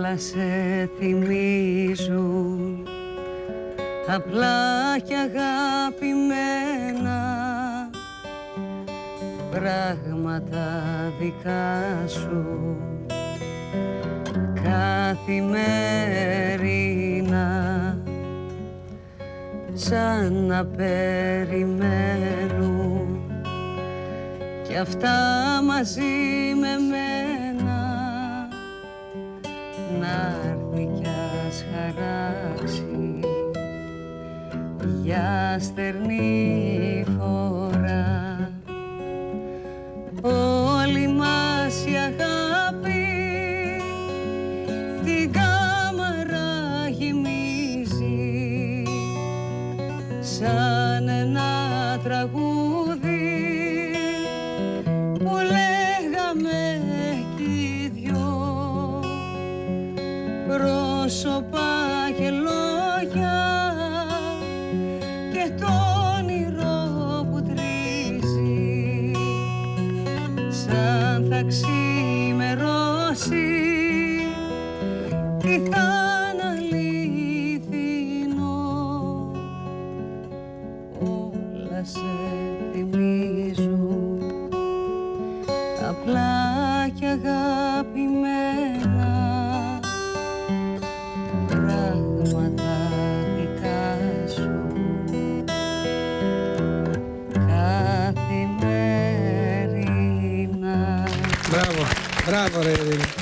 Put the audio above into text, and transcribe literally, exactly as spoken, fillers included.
όλα σε θυμίζουν, απλά και αγαπημένα πράγματα δικά σου, καθημερινά, σαν να περιμένουν κι αυτά μαζί με μένα, να'ρθει κι ας χαράξει για στερνή φορά. Όλη μας η αγάπη την κάμαρα γεμίζει, σαν ένα τραγούδι που λέγαμε κι οι δυο, πρόσωπα και λόγια και το όνειρο που τρίζει, σαν θα ξημερώσει τι θα είναι αληθινό. Όλα σε θυμίζουν, απλά και αγαπημένα πράγματα δικά σου, καθημερινά. Μπράβο, μπράβο ρε Ειρήνη.